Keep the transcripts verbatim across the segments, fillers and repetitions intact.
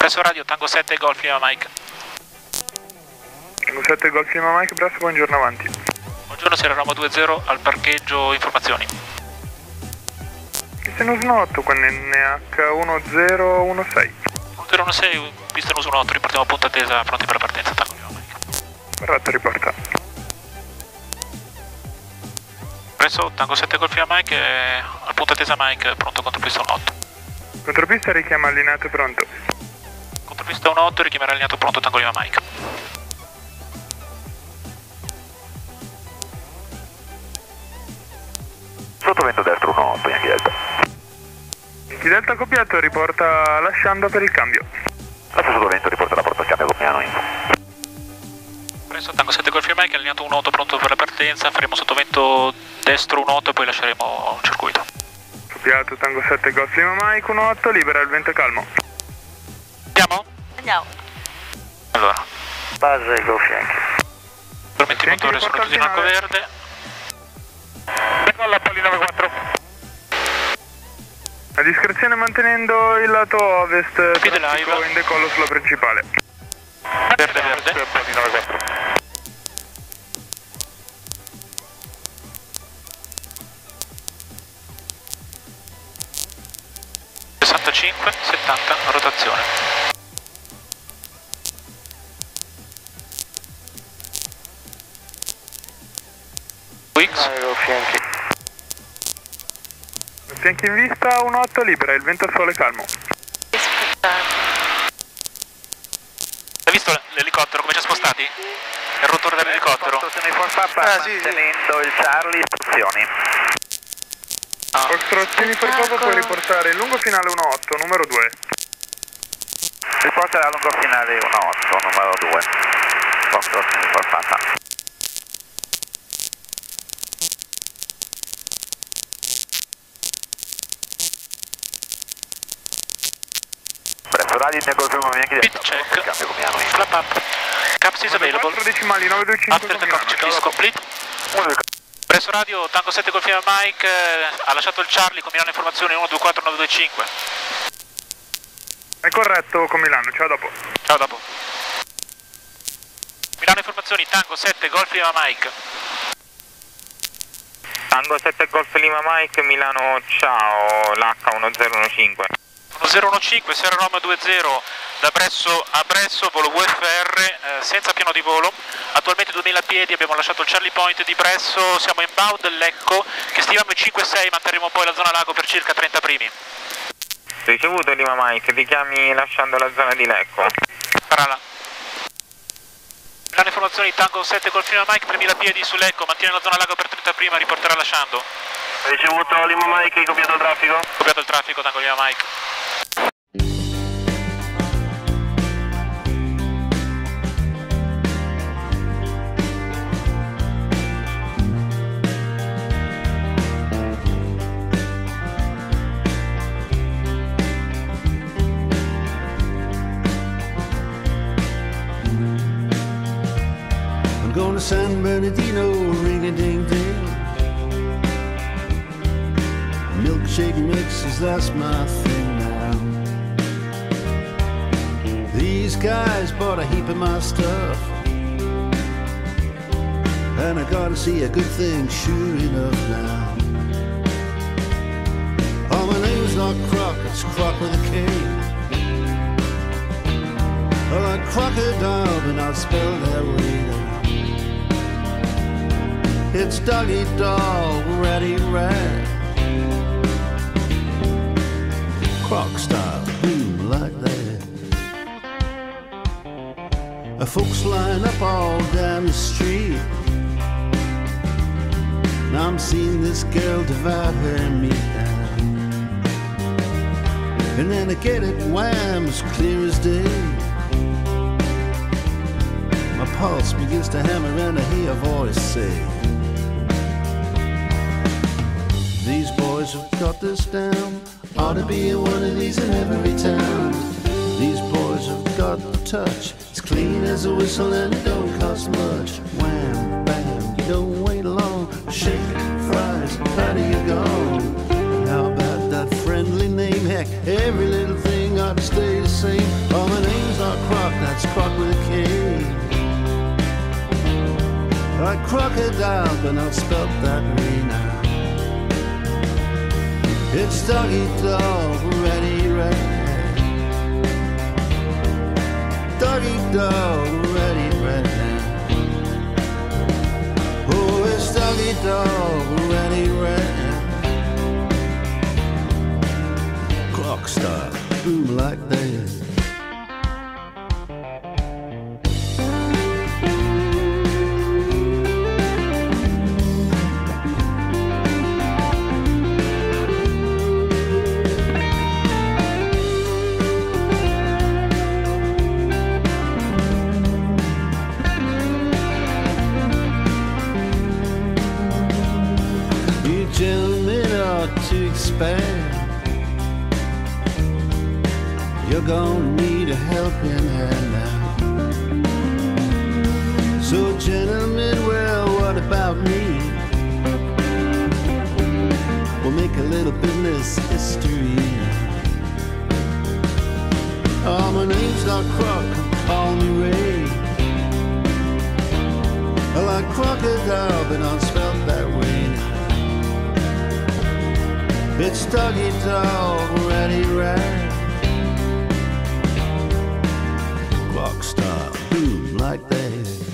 Presso radio, Tango sette, Golf Lima Mike. Tango sette, Golf Lima Mike, presso, buongiorno, avanti. Buongiorno, Sierra Roma due zero, al parcheggio, informazioni. Pistone uno otto con N H uno zero uno sei. uno zero uno sei, pistone uno otto, ripartiamo a punta attesa, pronti per la partenza, Tango Lima Mike. Corretto, riporta. Presso, Tango sette, Golf Lima Mike, eh, al punta attesa Mike, pronto contropista uno otto. Contropista richiama allineato pronto. Contropista uno otto, richiamerà allineato pronto, Tango Lima Mike. Sottovento destro uno otto, Yankee Delta. Yankee Delta copiato, riporta lasciando per il cambio. Lascia sottovento, riporta la porta cambio Copiano info. Presso, Tango sette, Golf Lima Mike, allineato uno otto, pronto per la partenza, faremo sottovento destro uno otto e poi lasceremo il circuito. Copiato, Tango sette, Golf Lima Mike, uno otto, libera, il vento è calmo. Andiamo? Andiamo. Allora, Base Golf Yankee. attualmente i motori sono tutti in arco verde. Decolla Poli nove quattro. A discrezione mantenendo il lato ovest, Speed traffico live. in decollo sulla principale. Verde, verde. Poli nove quattro. sessantacinque, settanta, rotazione. X. Golf Yankee. Fianchi in vista, uno otto, libera, il vento sole calmo. Hai visto l'elicottero come ci ha spostati? Il rotore dell'elicottero? Ah, sì, mantenendo il Charlie, istruzioni. Foxtrot Unifor Papa puoi riportare il lungo finale uno otto, numero due. Riporta la lungo finale uno otto, numero due. Foxtrot Unifor Papa. Presso radio in Golf Lima Mike. Pit check. Cambio Copiano info. Flap up. Caps is available. quattro decimali, nove due cinque. After takeoff checklist complete. Presso radio, Tango sette Golf Lima Mike, eh, ha lasciato il Charlie con Milano informazioni uno due quattro nove due cinque. È corretto con Milano, ciao dopo. Ciao, dopo. Milano informazioni, Tango sette Golf Lima Mike. Tango sette Golf Lima Mike, Milano, ciao, l'H uno zero uno cinque. uno zero uno cinque, Sierra Roma due zero, da Bresso a Bresso, volo V F R, eh, senza piano di volo. Attualmente duemila piedi, abbiamo lasciato il Charlie Point di Bresso, siamo in bound Lecco, che stiamo in cinque sei, manterremo poi la zona lago per circa trenta primi. Ricevuto Lima Mike, richiami lasciando la zona di Lecco. Parala. Milano informazioni, Tango sette Golf Lima Mike, tremila piedi su Lecco, mantiene la zona lago per trenta prima, riporterà lasciando. Ricevuto Lima Mike, copiato il traffico. Copiato il traffico, Tango Lima Mike. I'm going to San Bernardino, ring-a-ding-ding. Milkshake mixes, that's my thing now. These guys bought a heap of my stuff, and I gotta see a good thing sure enough now. Oh, my name's not Croc, it's Croc with a K. Oh, like crocodile, but not spelled that way. It's Doggy Dog, Ratty Rat. Croc style, boom like that. Uh, folks line up all down the street. Now I'm seeing this girl divide her meat down. And then I get it wham, as clear as day. My pulse begins to hammer and I hear a voice say, these boys have got this down. Ought to be one of these in every town. These boys have got the touch. It's clean as a whistle and it don't cost much. Wham, bam, you don't wait long. Shake, fries, how do you go? How about that friendly name? Heck, every little thing ought to stay the same. Oh, my not croc, that's croc with a K. Like crocodile, but not spelt that way now. It's doggy dog, ready, ready. Doggy dog, ready, ready. Oh, it's doggy dog, ready, ready. Clock start, boom like that. You're gonna need a helping hand now. So gentlemen, well, what about me? We'll make a little business history. Oh, my name's not Croc, call me Ray. I like crocodile, but not spelled that way now. It's doggy dog, ready, right. Clock stop, boom, like that.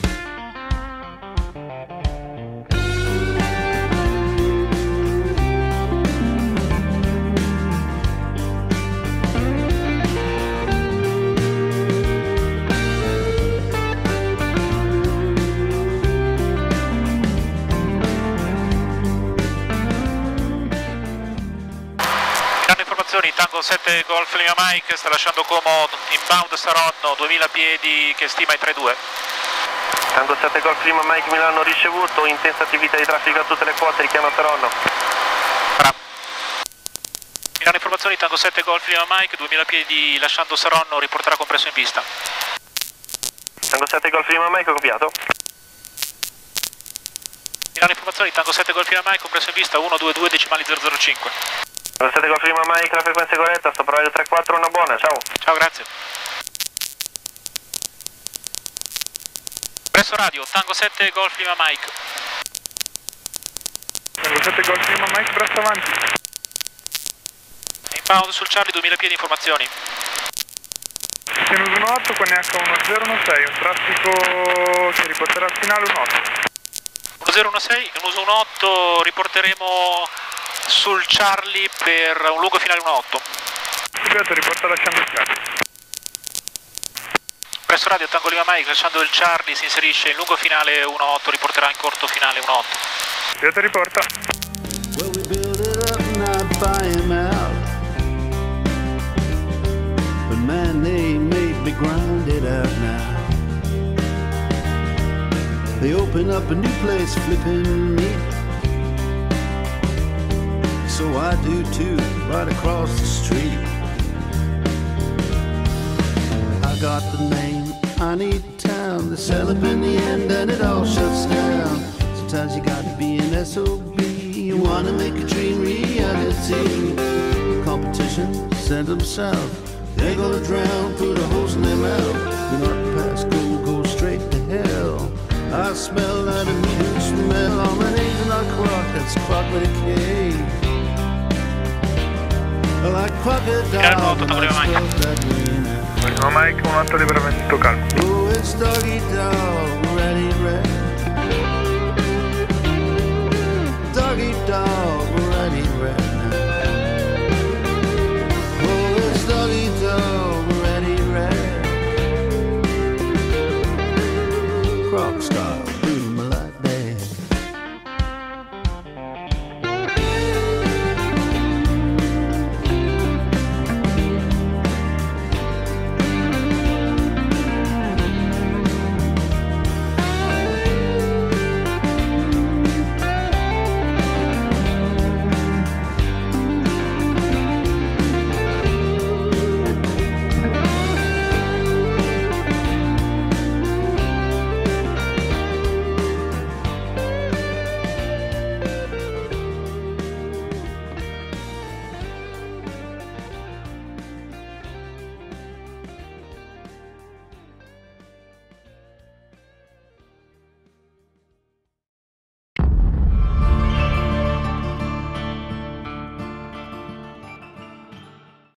Tango sette Golf Lima Mike sta lasciando Como inbound Saronno, duemila piedi che stima i tre due. Tango sette Golf Lima Mike Milano ricevuto, intensa attività di traffico a tutte le quote, richiamo Saronno. Bravo. Milano informazioni, Tango sette Golf Lima Mike, duemila piedi lasciando Saronno, riporterà compresso in pista. Tango sette Golf Lima Mike, copiato. Milano informazioni, Tango sette Golf Lima Mike, compresso in pista uno due due decimali zero zero cinque. Tango sette Golf Lima Mike, la frequenza è corretta, sto per radio tre quattro, una buona, ciao. Ciao, grazie. Presso radio, Tango sette Golf Lima Mike. Tango sette Golf Lima Mike, braccio avanti. Inbound sul Charlie, duemila piedi, informazioni. Sinus uno otto con N H uno zero uno sei, un traffico che riporterà al finale un otto. uno zero uno sei, in uso un otto, riporteremo sul Charlie per un lungo finale uno otto. Subito riporta lasciando il Charlie. Presso radio Tango Lima Mike, lasciando il Charlie si inserisce in lungo finale uno otto, riporterà in corto finale uno otto. Subito riporta. Well, we build it up and I buy him out. But man, they made me grind it out now. They open up a new place, flipping me. So I do too, right across the street. I got the name, I need town. They sell up in the end and it all shuts down. Sometimes you got to be an S O B. You wanna make a dream reality. Competition, send them south. They're gonna drown, put a hose in their mouth. Do not pass go, go straight to hell. I smell that immediate smell. All my name's not Croc, that's Croc with a K. Like crocodile, but not spelled that way now. Lima Mike, un otto liberamento calmo. Oh, it's doggy dog, ready, ready. Doggy dog, ready, ready now. Oh, it's doggy dog, ready, ready. Croc star.